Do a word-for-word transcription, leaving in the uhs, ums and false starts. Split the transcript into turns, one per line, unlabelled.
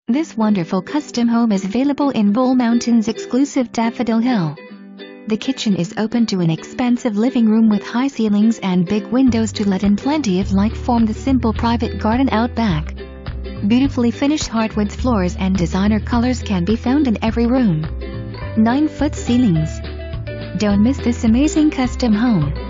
This wonderful custom home is available in Bull Mountain's exclusive Daffodil Hill. The kitchen is open to an expansive living room with high ceilings and big windows to let in plenty of light from the simple private garden out back. Beautifully finished hardwoods floors and designer colors can be found in every room. nine foot ceilings. Don't miss this amazing custom home.